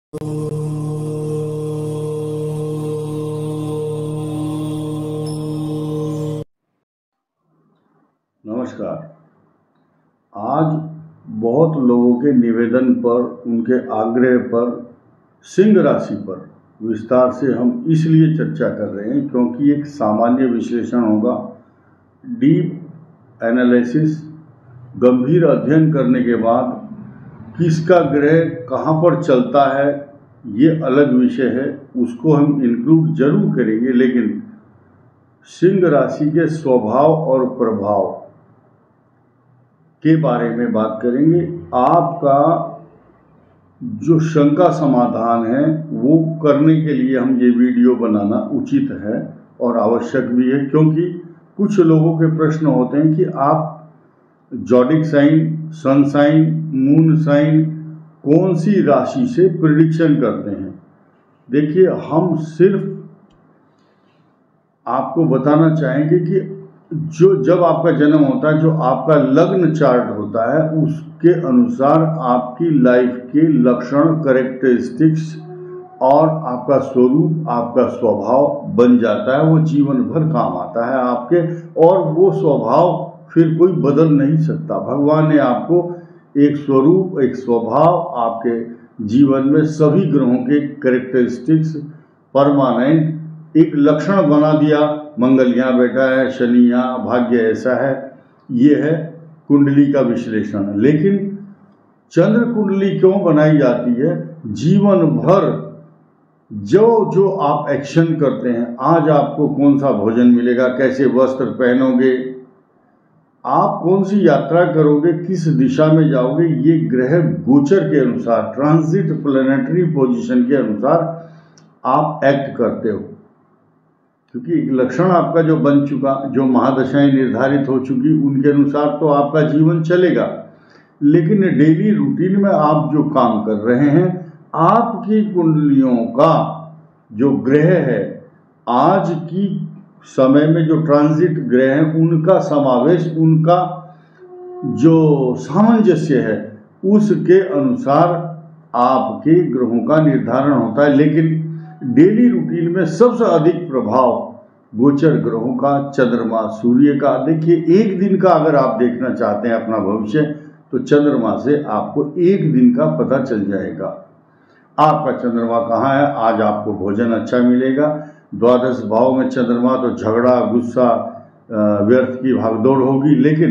नमस्कार। आज बहुत लोगों के निवेदन पर, उनके आग्रह पर सिंह राशि पर विस्तार से हम इसलिए चर्चा कर रहे हैं क्योंकि एक सामान्य विश्लेषण होगा। डीप एनालिसिस, गंभीर अध्ययन करने के बाद किसका ग्रह कहाँ पर चलता है ये अलग विषय है, उसको हम इंक्लूड जरूर करेंगे, लेकिन सिंह राशि के स्वभाव और प्रभाव के बारे में बात करेंगे। आपका जो शंका समाधान है वो करने के लिए हम ये वीडियो बनाना उचित है और आवश्यक भी है, क्योंकि कुछ लोगों के प्रश्न होते हैं कि आप zodiac sign, sun sign, moon sign कौन सी राशि से प्रिडिक्शन करते हैं। देखिए, हम सिर्फ आपको बताना चाहेंगे कि जब आपका जन्म होता है, जो आपका लग्न चार्ट होता है, उसके अनुसार आपकी लाइफ के लक्षण, कैरेक्टरिस्टिक्स और आपका स्वरूप, आपका स्वभाव बन जाता है। वो जीवन भर काम आता है आपके, और वो स्वभाव फिर कोई बदल नहीं सकता। भगवान ने आपको एक स्वरूप, एक स्वभाव आपके जीवन में सभी ग्रहों के कैरेक्टरिस्टिक्स परमानेंट एक लक्षण बना दिया। मंगल यहाँ बैठा है, शनि यहाँ, भाग्य ऐसा है। ये है कुंडली का विश्लेषण। लेकिन चंद्र कुंडली क्यों बनाई जाती है? जीवन भर जो आप एक्शन करते हैं, आज आपको कौन सा भोजन मिलेगा, कैसे वस्त्र पहनोगे, आप कौन सी यात्रा करोगे, किस दिशा में जाओगे, ये ग्रह गोचर के अनुसार, ट्रांजिट प्लैनेटरी पोजीशन के अनुसार आप एक्ट करते हो। क्योंकि लक्षण आपका जो बन चुका, जो महादशाएं निर्धारित हो चुकी, उनके अनुसार तो आपका जीवन चलेगा। लेकिन डेली रूटीन में आप जो काम कर रहे हैं, आपकी कुंडलियों का जो ग्रह है, आज की समय में जो ट्रांजिट ग्रह हैं, उनका समावेश, उनका जो सामंजस्य है, उसके अनुसार आपके ग्रहों का निर्धारण होता है। लेकिन डेली रूटीन में सबसे अधिक प्रभाव गोचर ग्रहों का, चंद्रमा, सूर्य का। देखिए, एक दिन का अगर आप देखना चाहते हैं अपना भविष्य, तो चंद्रमा से आपको एक दिन का पता चल जाएगा। आपका चंद्रमा कहाँ है, आज आपको भोजन अच्छा मिलेगा। द्वादश भाव में चंद्रमा, तो झगड़ा, गुस्सा, व्यर्थ की भागदौड़ होगी। लेकिन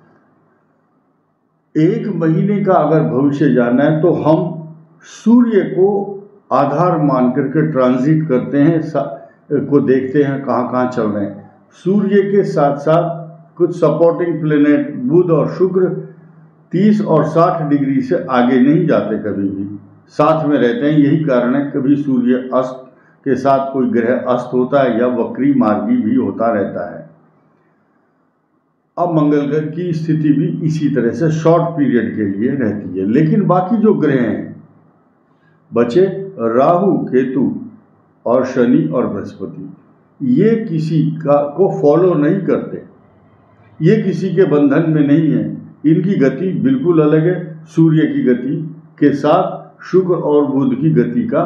एक महीने का अगर भविष्य जानना है, तो हम सूर्य को आधार मान करके ट्रांजिट करते हैं, को देखते हैं कहाँ कहाँ चल रहे हैं। सूर्य के साथ साथ कुछ सपोर्टिंग प्लेनेट बुध और शुक्र 30 और 60 डिग्री से आगे नहीं जाते, कभी भी साथ में रहते हैं। यही कारण है कभी सूर्य अस्त के साथ कोई ग्रह अस्त होता है या वक्री मार्गी भी होता रहता है। अब मंगल ग्रह की स्थिति भी इसी तरह से शॉर्ट पीरियड के लिए रहती है। लेकिन बाकी जो ग्रह हैं बचे, राहु, केतु और शनि और बृहस्पति, ये किसी को फॉलो नहीं करते, ये किसी के बंधन में नहीं है। इनकी गति बिल्कुल अलग है। सूर्य की गति के साथ शुक्र और बुध की गति का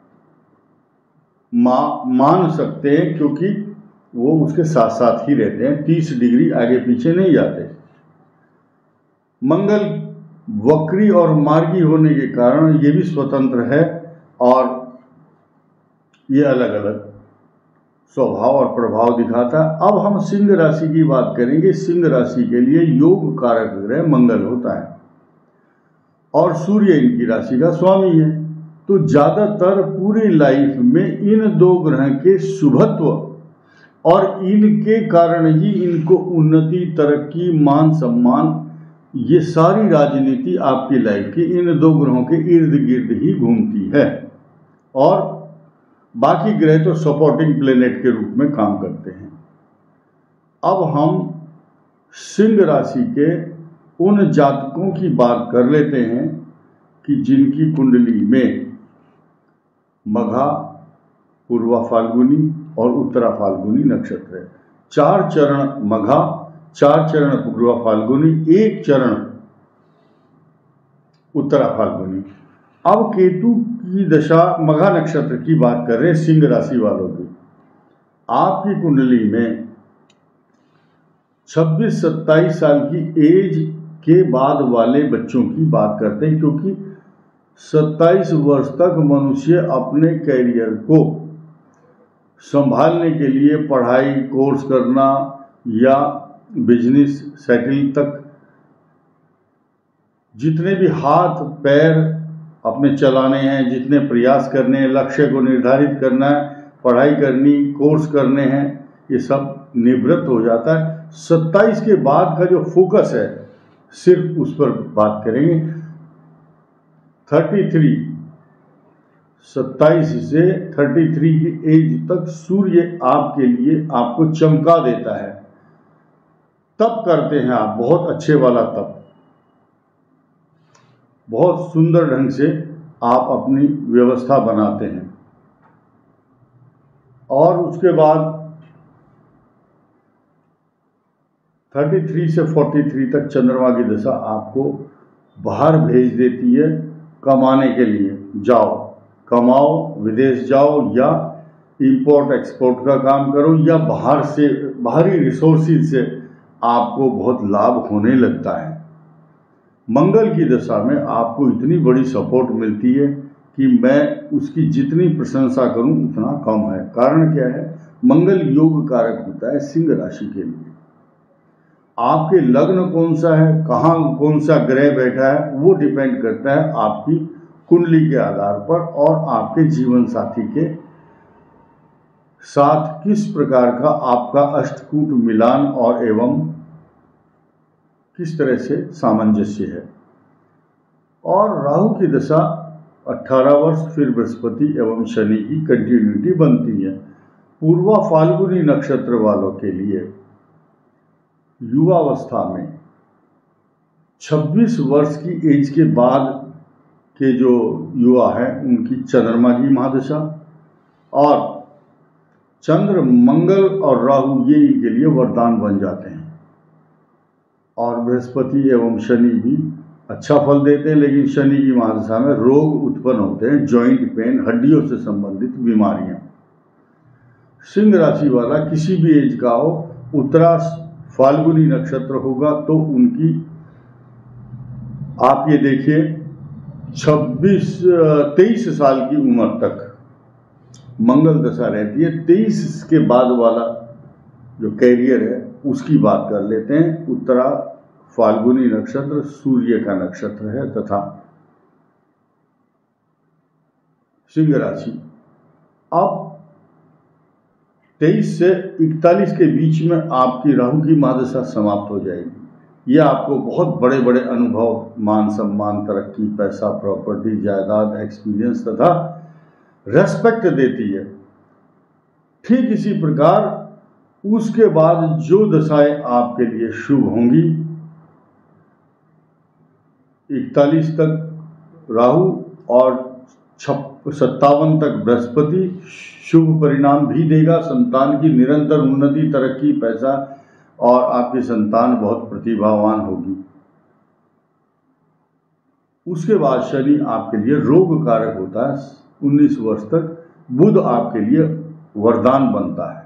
मान सकते हैं, क्योंकि वो उसके साथ साथ ही रहते हैं, 30 डिग्री आगे पीछे नहीं जाते। मंगल वक्री और मार्गी होने के कारण ये भी स्वतंत्र है, और ये अलग अलग स्वभाव और प्रभाव दिखाता है। अब हम सिंह राशि की बात करेंगे। सिंह राशि के लिए योग कारक ग्रह मंगल होता है और सूर्य इनकी राशि का स्वामी है। तो ज्यादातर पूरी लाइफ में इन दो ग्रह के शुभत्व और इनके कारण ही इनको उन्नति, तरक्की, मान सम्मान, ये सारी राजनीति आपकी लाइफ की इन दो ग्रहों के इर्द गिर्द ही घूमती है। और बाकी ग्रह तो सपोर्टिंग प्लेनेट के रूप में काम करते हैं। अब हम सिंह राशि के उन जातकों की बात कर लेते हैं कि जिनकी कुंडली में मघा, पूर्वा फाल्गुनी और उत्तरा फाल्गुनी नक्षत्र है। 4 चरण मघा, 4 चरण पूर्वा फाल्गुनी, 1 चरण उत्तरा फाल्गुनी। अब केतु की दशा मघा नक्षत्र की बात कर रहे हैं, सिंह राशि वालों की। आपकी कुंडली में 26-27 साल की एज के बाद वाले बच्चों की बात करते हैं, क्योंकि 27 वर्ष तक मनुष्य अपने कैरियर को संभालने के लिए पढ़ाई, कोर्स करना या बिजनेस सेटल तक जितने भी हाथ पैर अपने चलाने हैं, जितने प्रयास करने हैं, लक्ष्य को निर्धारित करना है, पढ़ाई करनी, कोर्स करने हैं, ये सब निवृत्त हो जाता है। 27 के बाद का जो फोकस है सिर्फ उस पर बात करेंगे। 27 से 33 की एज तक सूर्य आपके लिए आपको चमका देता है। तप करते हैं आप, बहुत अच्छे वाला तप, बहुत सुंदर ढंग से आप अपनी व्यवस्था बनाते हैं। और उसके बाद 33 से 43 तक चंद्रमा की दशा आपको बाहर भेज देती है कमाने के लिए। जाओ कमाओ, विदेश जाओ या इंपोर्ट एक्सपोर्ट का काम करो या बाहरी रिसोर्सेज से आपको बहुत लाभ होने लगता है। मंगल की दशा में आपको इतनी बड़ी सपोर्ट मिलती है कि मैं उसकी जितनी प्रशंसा करूं उतना कम है। कारण क्या है? मंगल योग कारक होता है सिंह राशि के लिए। आपके लग्न कौन सा है, कहाँ कौन सा ग्रह बैठा है, वो डिपेंड करता है आपकी कुंडली के आधार पर और आपके जीवन साथी के साथ किस प्रकार का आपका अष्टकूट मिलान और एवं किस तरह से सामंजस्य है। और राहु की दशा 18 वर्ष, फिर बृहस्पति एवं शनि की कंटिन्यूटी बनती है। पूर्वा फाल्गुनी नक्षत्र वालों के लिए युवावस्था में 26 वर्ष की एज के बाद के जो युवा हैं उनकी चंद्रमा की महादशा और चंद्र, मंगल और राहु ये इनके लिए वरदान बन जाते हैं। और बृहस्पति एवं शनि भी अच्छा फल देते हैं, लेकिन शनि की महादशा में रोग उत्पन्न होते हैं, जॉइंट पेन, हड्डियों से संबंधित बीमारियां। सिंह राशि वाला किसी भी एज का हो, उत्तरा फाल्गुनी नक्षत्र होगा तो उनकी आप ये देखिए 23 साल की उम्र तक मंगल दशा रहती है। 23 के बाद वाला जो कैरियर है उसकी बात कर लेते हैं। उत्तरा फाल्गुनी नक्षत्र सूर्य का नक्षत्र है तथा सिंह राशि। अब 23 से 41 के बीच में आपकी राहु की महादशा समाप्त हो जाएगी। यह आपको बहुत बड़े बड़े अनुभव, मान सम्मान, तरक्की, पैसा, प्रॉपर्टी, जायदाद, एक्सपीरियंस तथा रेस्पेक्ट देती है। ठीक इसी प्रकार उसके बाद जो दशाएं आपके लिए शुभ होंगी, 41 तक राहु और 57 तक बृहस्पति शुभ परिणाम भी देगा। संतान की निरंतर उन्नति, तरक्की, पैसा और आपकी संतान बहुत प्रतिभावान होगी। उसके बाद शनि आपके लिए रोग कारक होता है। 19 वर्ष तक बुध आपके लिए वरदान बनता है।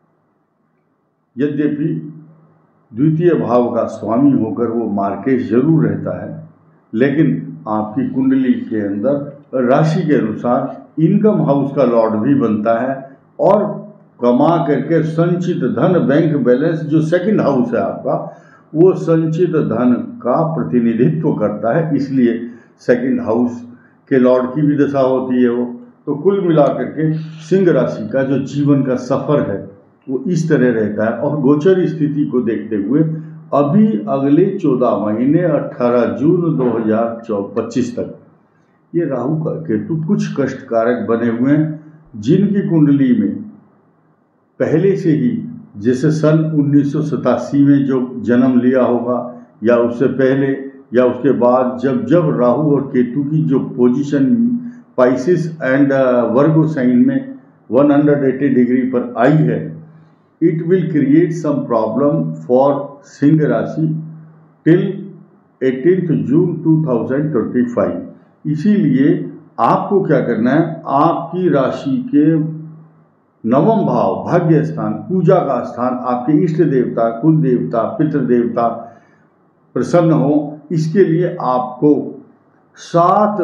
यद्यपि द्वितीय भाव का स्वामी होकर वो मार्केश जरूर रहता है, लेकिन आपकी कुंडली के अंदर राशि के अनुसार इनकम हाउस का लॉर्ड भी बनता है और कमा करके संचित धन, बैंक बैलेंस, जो सेकंड हाउस है आपका, वो संचित धन का प्रतिनिधित्व करता है। इसलिए सेकंड हाउस के लॉर्ड की भी दशा होती है वो। तो कुल मिलाकर के सिंह राशि का जो जीवन का सफर है वो इस तरह रहता है। और गोचर स्थिति को देखते हुए अभी अगले 14 महीने 18 जून 2025 तक ये राहु का केतु कुछ कष्टकारक बने हुए हैं। जिनकी कुंडली में पहले से ही, जैसे सन 1987 में जो जन्म लिया होगा या उससे पहले या उसके बाद, जब जब राहु और केतु की जो position Pisces and Virgo sign में 180 डिग्री पर आई है, it will create some problem for सिंह राशि टिल 18 जून 2025। इसीलिए आपको क्या करना है, आपकी राशि के नवम भाव भाग्य स्थान, पूजा का स्थान, आपके इष्ट देवता, कुल देवता, पितृ देवता प्रसन्न हो, इसके लिए आपको 7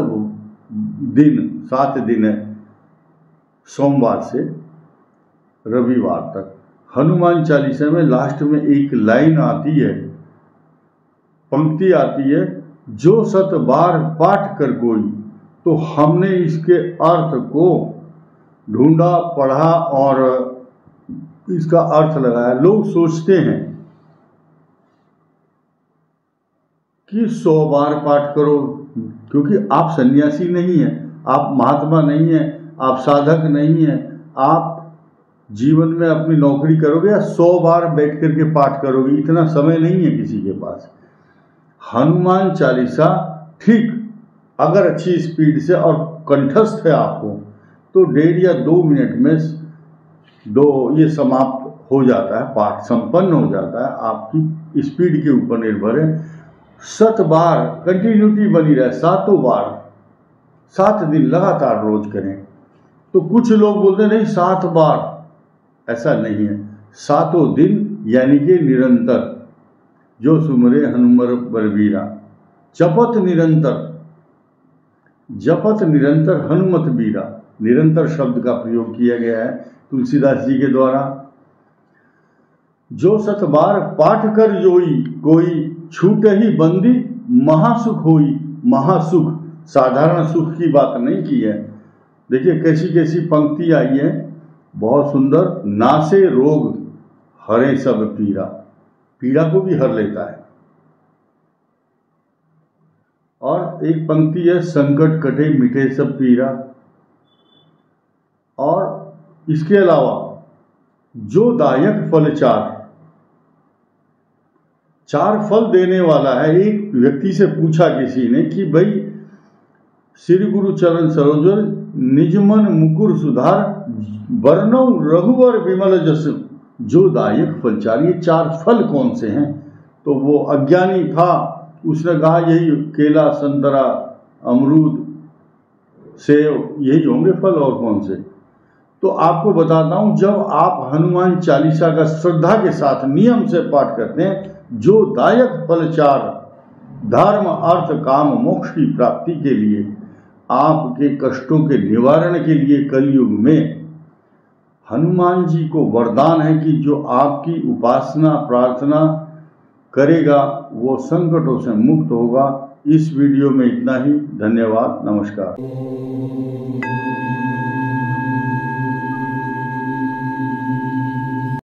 दिन है, सोमवार से रविवार तक। हनुमान चालीसा में लास्ट में एक लाइन आती है, पंक्ति आती है, जो 7 बार पाठ कर कोई। तो हमने इसके अर्थ को ढूंढा, पढ़ा और इसका अर्थ लगाया। लोग सोचते हैं कि 100 बार पाठ करो, क्योंकि आप सन्यासी नहीं हैं, आप महात्मा नहीं हैं, आप साधक नहीं हैं, आप जीवन में अपनी नौकरी करोगे या 100 बार बैठ करके पाठ करोगे, इतना समय नहीं है किसी के पास। हनुमान चालीसा ठीक अगर अच्छी स्पीड से और कंठस्थ है आपको, तो 1.5 या 2 मिनट में ये समाप्त हो जाता है, पाठ संपन्न हो जाता है। आपकी स्पीड के ऊपर निर्भर है। 7 बार कंटिन्यूटी बनी रहे, 7 बार 7 दिन लगातार रोज करें। तो कुछ लोग बोलते नहीं 7 बार, ऐसा नहीं है, 7 दिन यानी कि निरंतर। जो सुमरे हनुमर बलबीरा, जपत निरंतर हनुमत बीरा, निरंतर शब्द का प्रयोग किया गया है तुलसीदास जी के द्वारा। जो 7 बार पाठ कर जोई, कोई छूटे ही बंदी महासुख होई। महासुख साधारण सुख की बात नहीं की है। देखिए कैसी कैसी पंक्ति आई है, बहुत सुंदर। नासे रोग हरे सब पीरा, पीड़ा को भी हर लेता है। और एक पंक्ति है, संकट कटे मिटे सब पीरा। और इसके अलावा जो दायक फल 4 फल देने वाला है। एक व्यक्ति से पूछा किसी ने कि भाई श्री गुरु चरण सरोज निजमन मुकुर सुधार, वर्णव रघुवर विमल जस, जो दायक फल 4, ये 4 फल कौन से हैं? तो वो अज्ञानी था, उसने कहा यही केला, संतरा, अमरूद, सेब, यही होंगे फल, और कौन से? तो आपको बताता हूं, जब आप हनुमान चालीसा का श्रद्धा के साथ नियम से पाठ करते हैं, जो दायक फल 4 धर्म अर्थ काम मोक्ष की प्राप्ति के लिए, आपके कष्टों के निवारण के लिए कलयुग में हनुमान जी को वरदान है कि जो आपकी उपासना प्रार्थना करेगा वो संकटों से मुक्त होगा। इस वीडियो में इतना ही। धन्यवाद, नमस्कार।